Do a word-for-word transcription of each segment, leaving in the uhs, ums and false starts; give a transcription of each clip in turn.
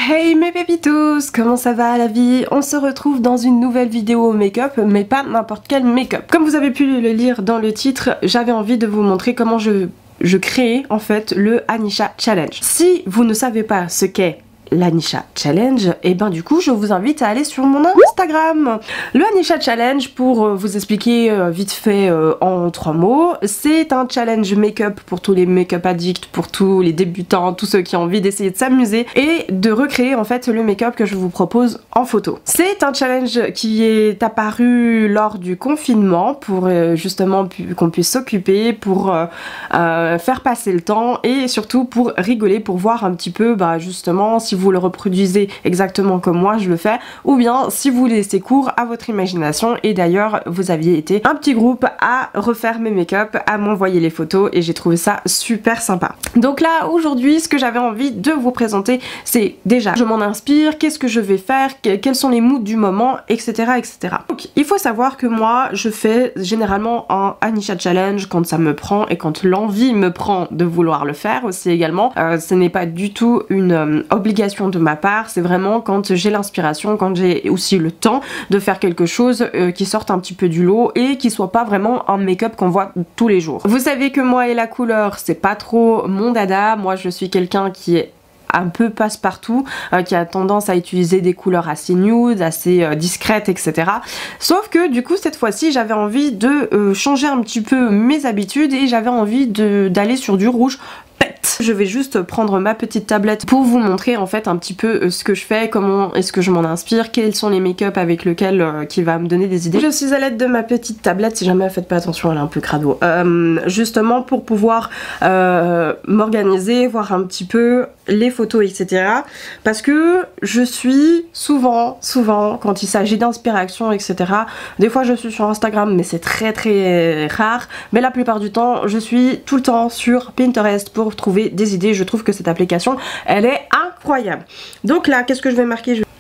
Hey mes pépitos, comment ça va la vie? On se retrouve dans une nouvelle vidéo make-up, mais pas n'importe quel make-up. Comme vous avez pu le lire dans le titre, j'avais envie de vous montrer comment je, je crée en fait le Anisha Challenge. Si vous ne savez pas ce qu'est l'Anisha Challenge, et ben du coup je vous invite à aller sur mon Instagram. Le Anisha Challenge, pour euh, vous expliquer euh, vite fait euh, en trois mots, c'est un challenge make-up pour tous les make-up addicts, pour tous les débutants, tous ceux qui ont envie d'essayer de s'amuser et de recréer en fait le make-up que je vous propose en photo. C'est un challenge qui est apparu lors du confinement pour euh, justement pu qu'on puisse s'occuper, pour euh, euh, faire passer le temps et surtout pour rigoler, pour voir un petit peu bah, justement si vous vous le reproduisez exactement comme moi je le fais, ou bien si vous laissez cours à votre imagination. Et d'ailleurs vous aviez été un petit groupe à refaire mes make-up, à m'envoyer les photos, et j'ai trouvé ça super sympa. Donc là aujourd'hui ce que j'avais envie de vous présenter, c'est déjà je m'en inspire, qu'est-ce que je vais faire, quels sont les moods du moment, etc etc. Donc il faut savoir que moi je fais généralement un Anisha Challenge quand ça me prend et quand l'envie me prend de vouloir le faire aussi également. Euh, ce n'est pas du tout une euh, obligation de ma part, c'est vraiment quand j'ai l'inspiration, quand j'ai aussi le temps de faire quelque chose euh, qui sorte un petit peu du lot et qui soit pas vraiment un make-up qu'on voit tous les jours. Vous savez que moi et la couleur c'est pas trop mon dada, moi je suis quelqu'un qui est un peu passe-partout, euh, qui a tendance à utiliser des couleurs assez nude, assez euh, discrètes, et cetera. Sauf que du coup cette fois-ci j'avais envie de euh, changer un petit peu mes habitudes et j'avais envie d'aller sur du rouge pète. Je vais juste prendre ma petite tablette pour vous montrer en fait un petit peu euh, ce que je fais, comment est-ce que je m'en inspire, quels sont les make-up avec lesquels euh, qui va me donner des idées. Je suis à l'aide de ma petite tablette, si jamais faites pas attention elle est un peu crado, euh, justement pour pouvoir euh, m'organiser, voir un petit peu les photos, et cetera. Parce que je suis souvent, souvent, quand il s'agit d'inspiration, et cetera. Des fois je suis sur Instagram, mais c'est très très rare. Mais la plupart du temps, je suis tout le temps sur Pinterest pour trouver des idées. Je trouve que cette application, elle est incroyable. Donc là, qu'est-ce que je vais marquer? je...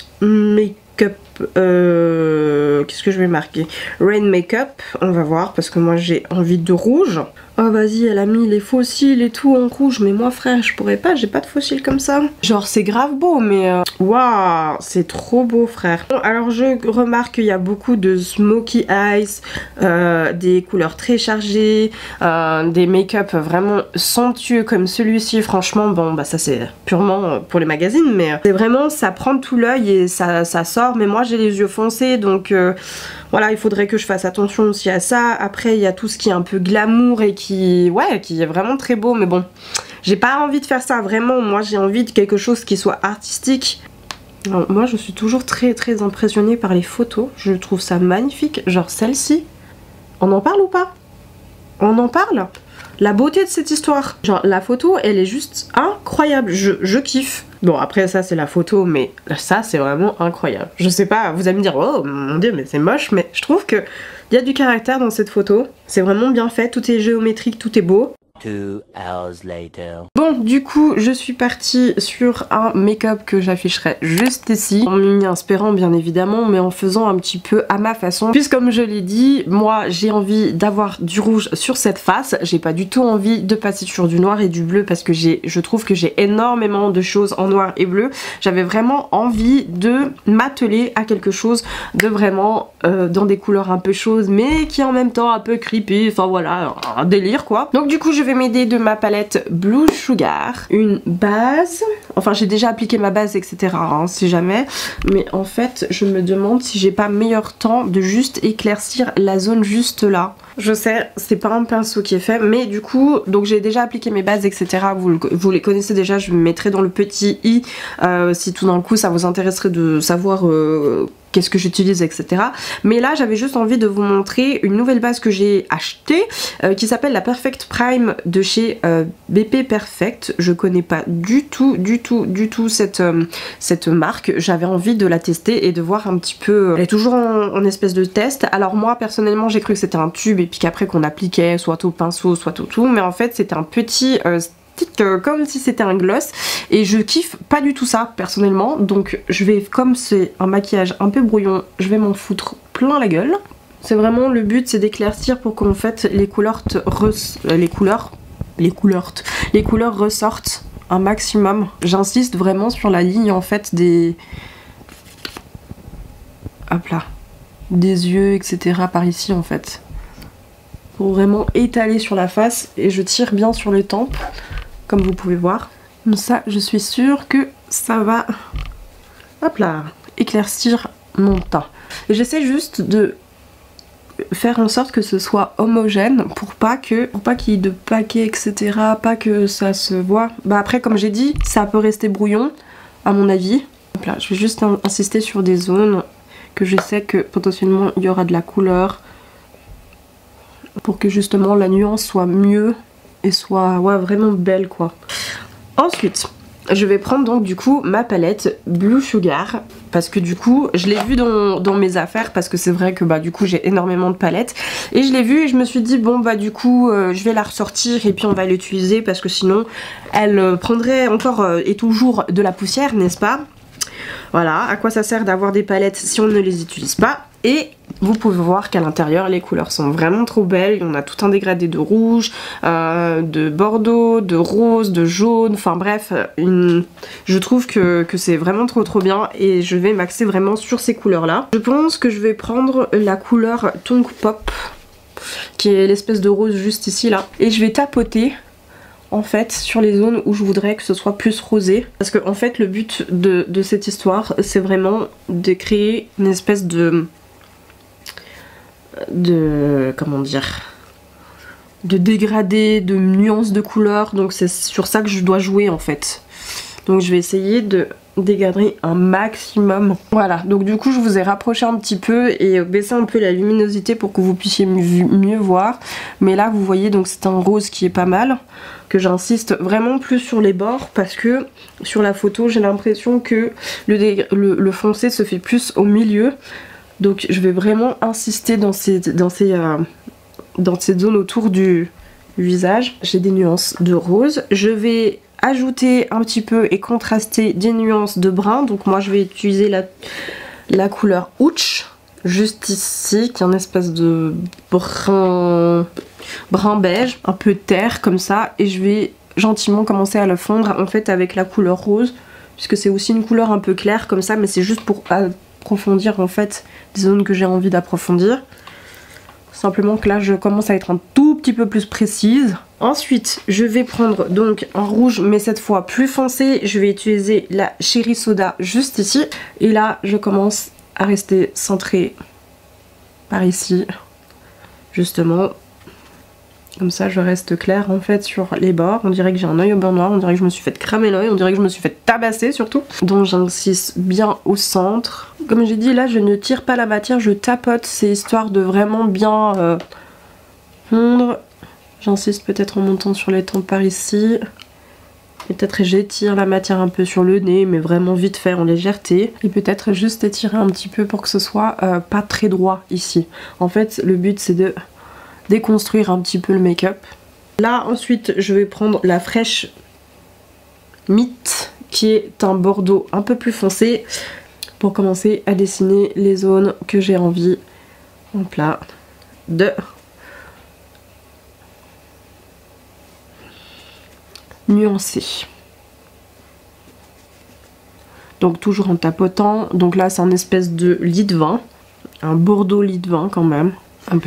Make-up. Euh... Qu'est-ce que je vais marquer? Rain Makeup. On va voir, parce que moi j'ai envie de rouge. Oh vas-y, elle a mis les fossiles et tout en rouge, mais moi frère je pourrais pas, j'ai pas de fossiles comme ça. Genre c'est grave beau, mais waouh, wow, c'est trop beau frère. Bon, alors je remarque qu'il y a beaucoup de smoky eyes, euh, des couleurs très chargées, euh, des make-up vraiment somptueux comme celui-ci. Franchement bon bah ça c'est purement pour les magazines, mais c'est vraiment ça prend tout l'œil et ça, ça sort. Mais moi j'ai les yeux foncés, donc euh, voilà, il faudrait que je fasse attention aussi à ça. Après il y a tout ce qui est un peu glamour et qui qui ouais qui est vraiment très beau, mais bon j'ai pas envie de faire ça vraiment. Moi j'ai envie de quelque chose qui soit artistique. Alors, moi je suis toujours très très impressionnée par les photos, je trouve ça magnifique. Genre celle-ci, on en parle ou pas? On en parle? La beauté de cette histoire, genre la photo elle est juste incroyable, je, je kiffe. Bon après ça c'est la photo, mais ça c'est vraiment incroyable. Je sais pas, vous allez me dire oh mon dieu mais c'est moche, mais je trouve que il y a du caractère dans cette photo. C'est vraiment bien fait, tout est géométrique, tout est beau. Two hours later. Bon du coup je suis partie sur un make-up que j'afficherai juste ici, en m'y inspirant bien évidemment, mais en faisant un petit peu à ma façon, puisque comme je l'ai dit, moi j'ai envie d'avoir du rouge sur cette face, j'ai pas du tout envie de passer sur du noir et du bleu, parce que j'ai, je trouve que j'ai énormément de choses en noir et bleu. J'avais vraiment envie de m'atteler à quelque chose de vraiment euh, dans des couleurs un peu chaudes, mais qui en même temps un peu creepy, enfin voilà, un délire quoi. Donc du coup je vais m'aider de ma palette Blue Sugar, une base, enfin j'ai déjà appliqué ma base etc hein, si jamais, mais en fait je me demande si j'ai pas meilleur temps de juste éclaircir la zone juste là. Je sais c'est pas un pinceau qui est fait, mais du coup donc j'ai déjà appliqué mes bases etc, vous, vous les connaissez déjà, je me mettrai dans le petit i euh, si tout d'un coup ça vous intéresserait de savoir euh, qu'est-ce que j'utilise etc. Mais là j'avais juste envie de vous montrer une nouvelle base que j'ai achetée euh, qui s'appelle la Perfect Prime de chez euh, B P Perfect. Je connais pas du tout du tout du tout cette, euh, cette marque, j'avais envie de la tester et de voir un petit peu, elle est toujours en, en espèce de test. Alors moi personnellement j'ai cru que c'était un tube et puis qu'après qu'on appliquait soit au pinceau soit au tout, mais en fait c'était un petit euh, Euh, comme si c'était un gloss, et je kiffe pas du tout ça personnellement, donc je vais, comme c'est un maquillage un peu brouillon, je vais m'en foutre plein la gueule. C'est vraiment le but, c'est d'éclaircir pour qu'en fait les couleurs te res... les couleurs les couleurs les couleurs ressortent un maximum. J'insiste vraiment sur la ligne en fait des... Hop là. Des yeux, et cetera par ici en fait. Pour vraiment étaler sur la face. Et je tire bien sur les tempes, comme vous pouvez voir. Donc ça, je suis sûre que ça va... Hop là, éclaircir mon teint. J'essaie juste de faire en sorte que ce soit homogène pour pas que pour pas qu'il y ait de paquets, et cetera. Pas que ça se voit. Bah après, comme j'ai dit, ça peut rester brouillon, à mon avis. Donc là, je vais juste insister sur des zones que je sais que potentiellement il y aura de la couleur. Pour que justement la nuance soit mieux et soit ouais, vraiment belle quoi. Ensuite, je vais prendre donc du coup ma palette Blue Sugar parce que du coup je l'ai vue dans, dans mes affaires parce que c'est vrai que bah du coup j'ai énormément de palettes et je l'ai vue et je me suis dit bon bah du coup euh, je vais la ressortir et puis on va l'utiliser parce que sinon elle euh, prendrait encore euh, et toujours de la poussière, n'est-ce pas? Voilà, à quoi ça sert d'avoir des palettes si on ne les utilise pas? Et vous pouvez voir qu'à l'intérieur les couleurs sont vraiment trop belles. On a tout un dégradé de rouge, euh, de bordeaux, de rose, de jaune, enfin bref, une... je trouve que, que c'est vraiment trop trop bien et je vais m'axer vraiment sur ces couleurs là. Je pense que je vais prendre la couleur Tongue Pop qui est l'espèce de rose juste ici là et je vais tapoter en fait sur les zones où je voudrais que ce soit plus rosé parce que en fait le but de, de cette histoire c'est vraiment de créer une espèce de de comment dire de dégradé, de nuances de couleurs, donc c'est sur ça que je dois jouer en fait. Donc je vais essayer de dégager un maximum. Voilà, donc du coup je vous ai rapproché un petit peu et baissé un peu la luminosité pour que vous puissiez mieux voir. Mais là vous voyez donc c'est un rose qui est pas mal, que j'insiste vraiment plus sur les bords parce que sur la photo j'ai l'impression que le, le, le foncé se fait plus au milieu. Donc je vais vraiment insister dans ces, dans ces, euh, dans cette zone autour du visage. J'ai des nuances de rose. Je vais ajouter un petit peu et contraster des nuances de brun. Donc moi je vais utiliser la, la couleur Ouch, juste ici, qui est un espèce de brun, brun beige, un peu terre comme ça. Et je vais gentiment commencer à le fondre en fait avec la couleur rose, puisque c'est aussi une couleur un peu claire comme ça, mais c'est juste pour approfondir en fait des zones que j'ai envie d'approfondir. Simplement que là je commence à être un tout petit peu plus précise. Ensuite je vais prendre donc un rouge mais cette fois plus foncé. Je vais utiliser la Cherry Soda juste ici. Et là je commence à rester centrée par ici. Justement. Comme ça je reste claire en fait sur les bords. On dirait que j'ai un œil au beurre noir, on dirait que je me suis fait cramer l'œil, on dirait que je me suis fait tabasser surtout. Donc j'insiste bien au centre. Comme j'ai dit là je ne tire pas la matière, je tapote, c'est histoire de vraiment bien euh, fondre. J'insiste peut-être en montant sur les tempes par ici. Peut-être j'étire la matière un peu sur le nez mais vraiment vite fait en légèreté. Et peut-être juste étirer un petit peu pour que ce soit euh, pas très droit ici. En fait le but c'est de déconstruire un petit peu le make-up. Là ensuite je vais prendre la Fresh Meat qui est un bordeaux un peu plus foncé pour commencer à dessiner les zones que j'ai envie en plat de nuancer. Donc toujours en tapotant. Donc là c'est un espèce de lit de vin, un bordeaux lit de vin quand même. Hop là.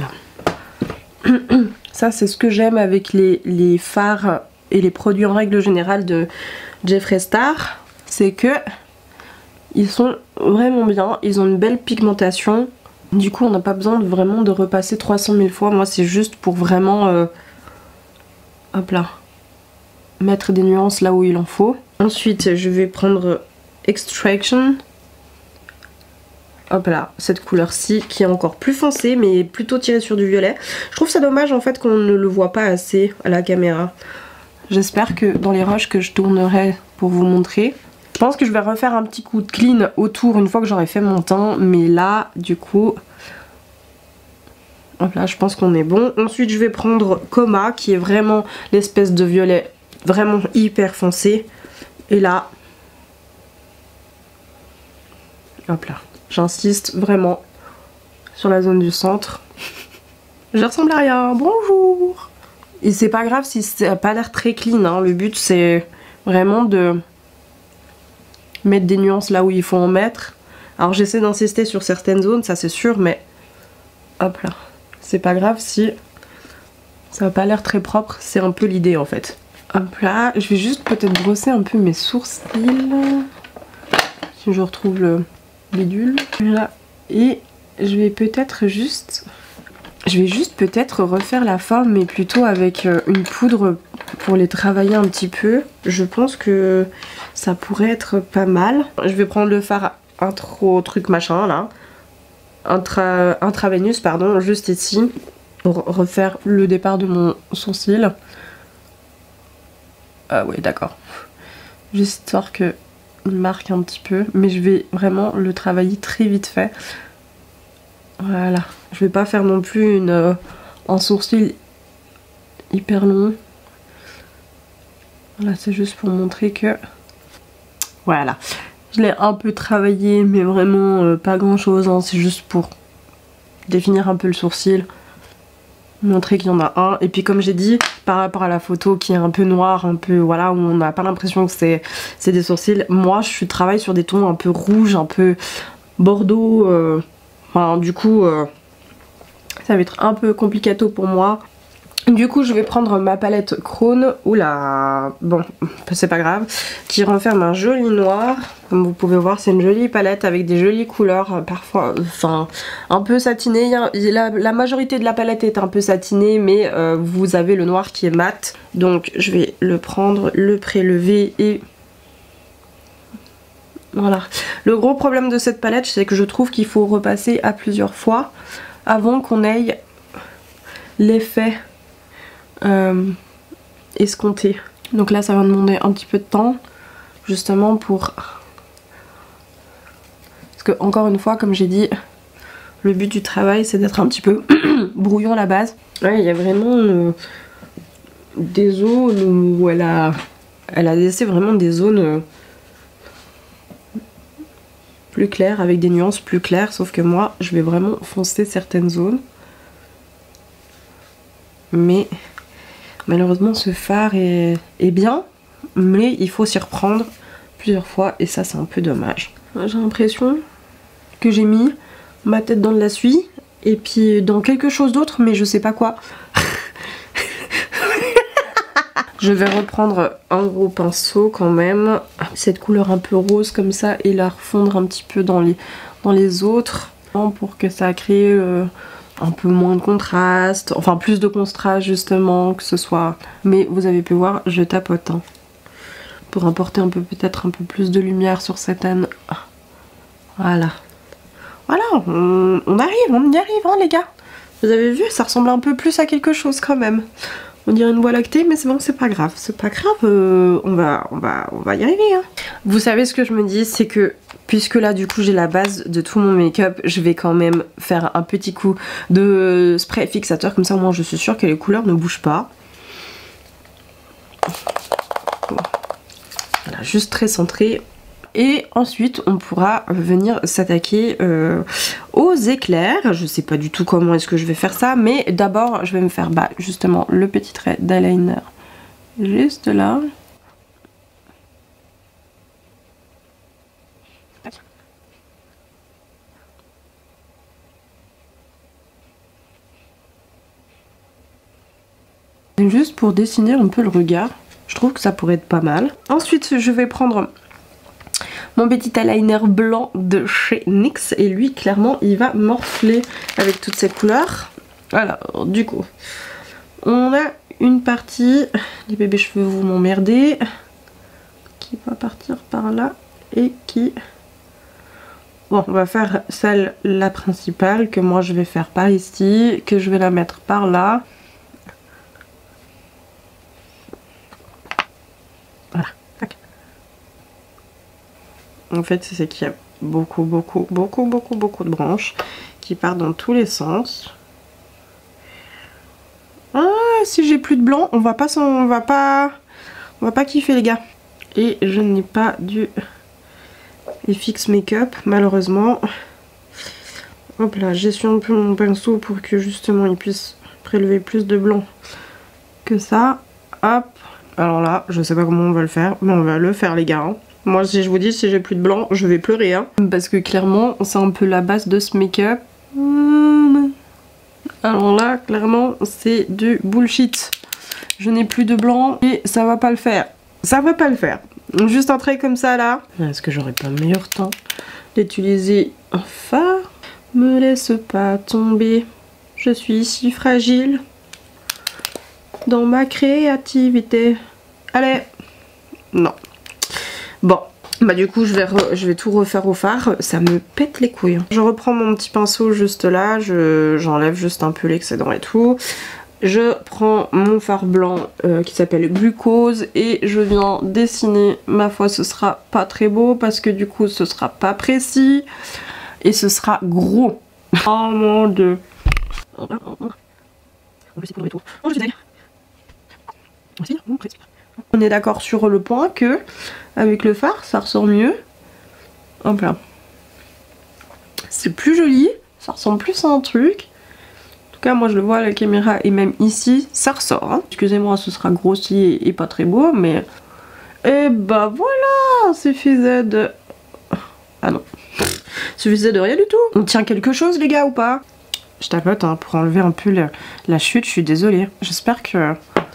Ça c'est ce que j'aime avec les, les fards et les produits en règle générale de Jeffree Star, c'est que ils sont vraiment bien, ils ont une belle pigmentation, du coup on n'a pas besoin de vraiment de repasser trois cent mille fois. Moi c'est juste pour vraiment euh, hop là, mettre des nuances là où il en faut. Ensuite je vais prendre Extraction. Hop là, cette couleur-ci qui est encore plus foncée mais plutôt tirée sur du violet. Je trouve ça dommage en fait qu'on ne le voit pas assez à la caméra. J'espère que dans les rushs que je tournerai pour vous montrer, je pense que je vais refaire un petit coup de clean autour une fois que j'aurai fait mon teint. Mais là, du coup, hop là, je pense qu'on est bon. Ensuite, je vais prendre Coma qui est vraiment l'espèce de violet vraiment hyper foncé. Et là, hop là. J'insiste vraiment sur la zone du centre. Je ressemble à rien, bonjour. Et c'est pas grave si ça n'a pas l'air très clean, hein. Le but c'est vraiment de mettre des nuances là où il faut en mettre. Alors j'essaie d'insister sur certaines zones, ça c'est sûr, mais hop là, c'est pas grave si ça n'a pas l'air très propre, c'est un peu l'idée en fait. Hop là, je vais juste peut-être brosser un peu mes sourcils, si je retrouve le bidule. Là. Et je vais peut-être juste, je vais juste peut-être refaire la forme, mais plutôt avec une poudre pour les travailler un petit peu. Je pense que ça pourrait être pas mal. Je vais prendre le fard intro truc machin là, Intra, intraveinus pardon, juste ici, pour refaire le départ de mon sourcil. Ah ouais d'accord, juste histoire que il marque un petit peu, mais je vais vraiment le travailler très vite fait. Voilà, je vais pas faire non plus une, euh, un sourcil hyper long. Voilà, c'est juste pour montrer que voilà. Je l'ai un peu travaillé, mais vraiment euh, pas grand chose, hein. C'est juste pour définir un peu le sourcil, montrer qu'il y en a un. Et puis comme j'ai dit, par rapport à la photo qui est un peu noire, un peu voilà, où on n'a pas l'impression que c'est des sourcils, moi je travaille sur des tons un peu rouges, un peu bordeaux. Euh, enfin, du coup, euh, ça va être un peu complicato pour moi. Du coup je vais prendre ma palette Krone, oula, bon c'est pas grave, qui renferme un joli noir. Comme vous pouvez voir, c'est une jolie palette avec des jolies couleurs, parfois, enfin un peu satinées. La, la majorité de la palette est un peu satinée, mais euh, vous avez le noir qui est mat. Donc je vais le prendre, le prélever et voilà. Le gros problème de cette palette, c'est que je trouve qu'il faut repasser à plusieurs fois avant qu'on ait l'effet Euh, escompté. Donc là ça va demander un petit peu de temps justement pour, parce que encore une fois comme j'ai dit, le but du travail c'est d'être un petit peu brouillon à la base. Ouais, il y a vraiment euh, des zones où elle a elle a laissé vraiment des zones euh, plus claires, avec des nuances plus claires, sauf que moi je vais vraiment foncer certaines zones, mais malheureusement ce fard est, est bien, mais il faut s'y reprendre plusieurs fois et ça c'est un peu dommage. J'ai l'impression que j'ai mis ma tête dans de la suie et puis dans quelque chose d'autre, mais je sais pas quoi. Je vais reprendre un gros pinceau quand même, cette couleur un peu rose comme ça, et la refondre un petit peu dans les, dans les autres pour que ça crée euh, un peu moins de contraste, enfin plus de contraste justement, que ce soit, mais vous avez pu voir je tapote hein, pour apporter un peu peut-être un peu plus de lumière sur certaines. Voilà, voilà, on, on arrive, on y arrive hein les gars. Vous avez vu, ça ressemble un peu plus à quelque chose quand même. On dirait une voie lactée, mais c'est bon, c'est pas grave, c'est pas grave, euh, on va, on va, on va y arriver hein. Vous savez ce que je me dis, c'est que puisque là du coup j'ai la base de tout mon make-up, je vais quand même faire un petit coup de spray fixateur, comme ça au moins je suis sûre que les couleurs ne bougent pas. Voilà, juste très centré. Et ensuite on pourra venir s'attaquer euh, aux éclairs. Je sais pas du tout comment est-ce que je vais faire ça, mais d'abord je vais me faire bah, justement le petit trait d'eyeliner juste là. Juste pour dessiner un peu le regard, je trouve que ça pourrait être pas mal. Ensuite je vais prendre mon petit eyeliner blanc de chez N Y X et lui clairement il va morfler avec toutes ces couleurs. Alors du coup on a une partie, les bébés cheveux vous m'emmerdez, qui va partir par là et qui... Bon, on va faire celle la principale que moi je vais faire par ici, que je vais la mettre par là. Voilà. En fait c'est qu'il y a beaucoup beaucoup beaucoup beaucoup beaucoup de branches qui partent dans tous les sens. Ah, si j'ai plus de blanc, on va pas on va pas on va pas kiffer les gars. Et je n'ai pas du F X Makeup malheureusement. Hop là, j'essuie un peu mon pinceau pour que justement il puisse prélever plus de blanc que ça. Hop. Alors là, je sais pas comment on va le faire, mais on va le faire les gars. Hein. Moi si je vous dis si j'ai plus de blanc, je vais pleurer hein. Parce que clairement, c'est un peu la base de ce make-up. Alors là, clairement, c'est du bullshit. Je n'ai plus de blanc et ça va pas le faire. Ça va pas le faire. Juste un trait comme ça là. Est-ce que j'aurais pas meilleur temps d'utiliser un fard? Me laisse pas tomber. Je suis si fragile dans ma créativité. Allez. Non. Bon. Bah du coup je vais, re, je vais tout refaire au fard, ça me pète les couilles. Je reprends mon petit pinceau juste là, j'enlève juste un peu l'excédent et tout. Je prends mon fard blanc euh, qui s'appelle Glucose et je viens dessiner. Ma foi ce sera pas très beau parce que du coup ce sera pas précis et ce sera gros. Oh mon dieu. On est d'accord sur le point que avec le fard ça ressort mieux. Hop là. C'est plus joli, ça ressemble plus à un truc. En tout cas moi je le vois à la caméra et même ici ça ressort. Hein. Excusez-moi ce sera grossi et, et pas très beau mais... Et bah voilà, suffisait de... Ah non. Suffisait de rien du tout. On tient quelque chose les gars ou pas? Je tapote hein, pour enlever un peu la, la chute, je suis désolée. J'espère que...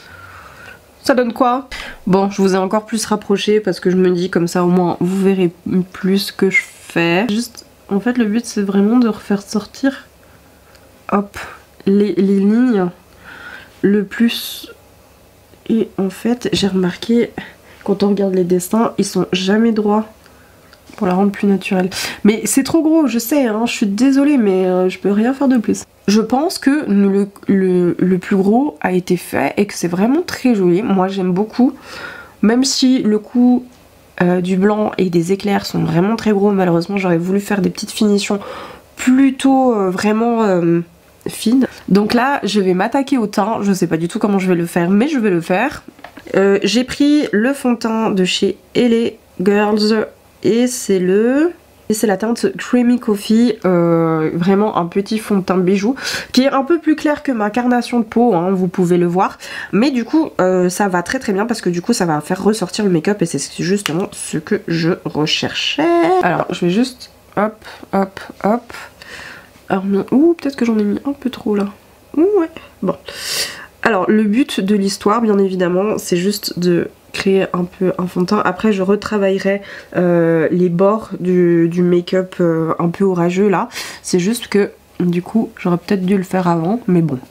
Ça donne quoi? Bon, je vous ai encore plus rapproché parce que je me dis comme ça au moins vous verrez plus ce que je fais. Juste, en fait le but c'est vraiment de refaire sortir hop, les, les lignes le plus. Et en fait j'ai remarqué quand on regarde les dessins, ils sont jamais droits pour la rendre plus naturelle. Mais c'est trop gros, je sais, hein, je suis désolée mais euh, je peux rien faire de plus. Je pense que le, le, le plus gros a été fait et que c'est vraiment très joli. Moi j'aime beaucoup. Même si le coup euh, du blanc et des éclairs sont vraiment très gros, malheureusement j'aurais voulu faire des petites finitions plutôt euh, vraiment euh, fines. Donc là je vais m'attaquer au teint. Je sais pas du tout comment je vais le faire mais je vais le faire. Euh, J'ai pris le fond de teint de chez L A Girls et c'est le... Et c'est la teinte Creamy Coffee, euh, vraiment un petit fond de teint bijou qui est un peu plus clair que ma carnation de peau, hein, vous pouvez le voir. Mais du coup euh, ça va très très bien parce que du coup ça va faire ressortir le make-up et c'est justement ce que je recherchais. Alors je vais juste hop hop hop. Alors, ouh peut-être que j'en ai mis un peu trop là. Ouh ouais, bon. Alors le but de l'histoire bien évidemment c'est juste de... créer un peu un fond de teint. Après je retravaillerai euh, les bords du, du make-up euh, un peu orageux là. C'est juste que du coup j'aurais peut-être dû le faire avant mais bon.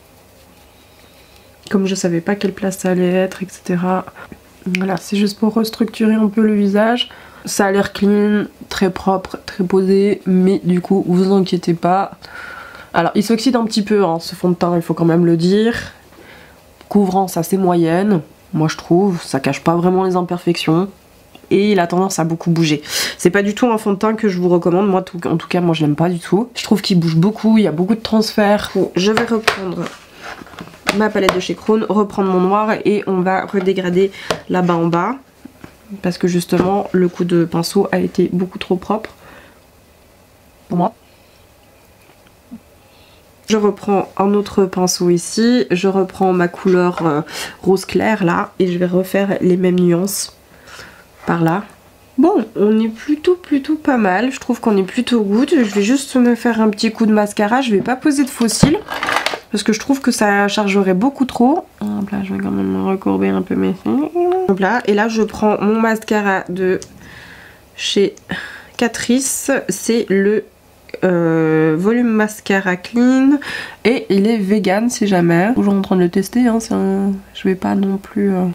Comme je savais pas quelle place ça allait être etc. Voilà c'est juste pour restructurer un peu le visage. Ça a l'air clean, très propre, très posé mais du coup vous inquiétez pas. Alors il s'oxyde un petit peu hein, ce fond de teint il faut quand même le dire. Couvrance assez moyenne. Moi je trouve, ça cache pas vraiment les imperfections et il a tendance à beaucoup bouger. C'est pas du tout un fond de teint que je vous recommande, moi tout, en tout cas moi je l'aime pas du tout. Je trouve qu'il bouge beaucoup, il y a beaucoup de transferts. Bon, je vais reprendre ma palette de chez Krone, reprendre mon noir et on va redégrader là-bas en bas. Parce que justement le coup de pinceau a été beaucoup trop propre pour moi. Je reprends un autre pinceau ici, je reprends ma couleur euh, rose clair là et je vais refaire les mêmes nuances par là. Bon, on est plutôt plutôt pas mal, je trouve qu'on est plutôt good. Je vais juste me faire un petit coup de mascara, je vais pas poser de faux cils parce que je trouve que ça chargerait beaucoup trop. Hop là, je vais quand même recourber un peu mes cils. Hop là, et là je prends mon mascara de chez Catrice, c'est le Euh, volume mascara clean et il est vegan si jamais. Toujours en train de le tester, hein, un... je vais pas non plus... Euh...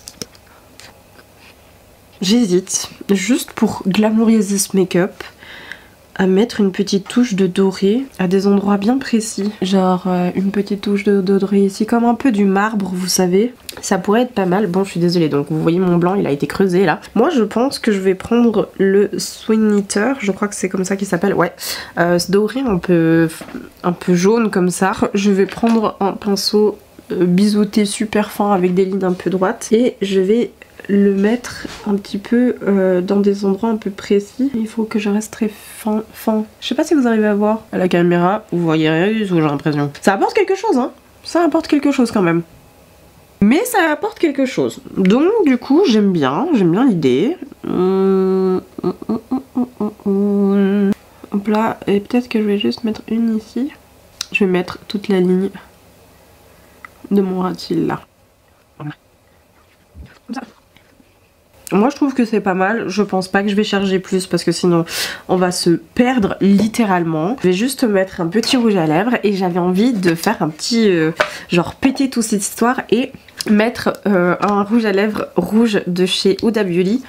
J'hésite, juste pour glamouriser ce make-up, à mettre une petite touche de doré à des endroits bien précis. Genre euh, une petite touche de, de doré ici, comme un peu du marbre, vous savez. Ça pourrait être pas mal. Bon, je suis désolée, donc vous voyez mon blanc, il a été creusé là. Moi, je pense que je vais prendre le Swing Knitter, je crois que c'est comme ça qu'il s'appelle, ouais. Euh, ce doré un peu, un peu jaune comme ça. Je vais prendre un pinceau euh, biseauté super fin avec des lignes un peu droites. Et je vais le mettre un petit peu euh, dans des endroits un peu précis. Il faut que je reste très fin, fin. Je sais pas si vous arrivez à voir à la caméra, vous voyez rien du tout j'ai l'impression. Ça apporte quelque chose hein, ça apporte quelque chose quand même. Mais ça apporte quelque chose. Donc du coup j'aime bien, j'aime bien l'idée. Hum, hum, hum, hum, hum, hum. Hop là, et peut-être que je vais juste mettre une ici. Je vais mettre toute la ligne de mon ras de cils là. Voilà. Comme ça. Moi je trouve que c'est pas mal, je pense pas que je vais charger plus parce que sinon on va se perdre littéralement. Je vais juste mettre un petit rouge à lèvres et j'avais envie de faire un petit euh, genre péter toute cette histoire et mettre euh, un rouge à lèvres rouge de chez Huda Beauty.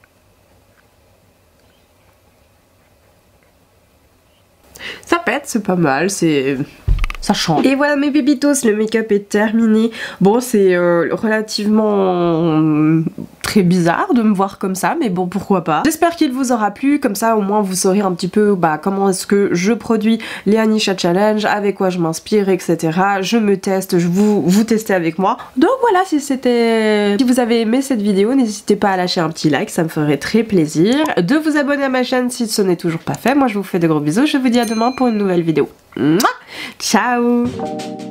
Ça pète, c'est pas mal, c'est... ça change. Et voilà mes bébitos, le make-up est terminé. Bon c'est euh, relativement euh, très bizarre de me voir comme ça, mais bon pourquoi pas. J'espère qu'il vous aura plu, comme ça au moins vous saurez un petit peu bah, comment est-ce que je produis les Anisha Challenge, avec quoi je m'inspire, et cetera. Je me teste, je vous, vous testez avec moi. Donc voilà, si c'était... si vous avez aimé cette vidéo, n'hésitez pas à lâcher un petit like, ça me ferait très plaisir. De vous abonner à ma chaîne si ce n'est toujours pas fait. Moi je vous fais de gros bisous, je vous dis à demain pour une nouvelle vidéo. Mouah, ciao.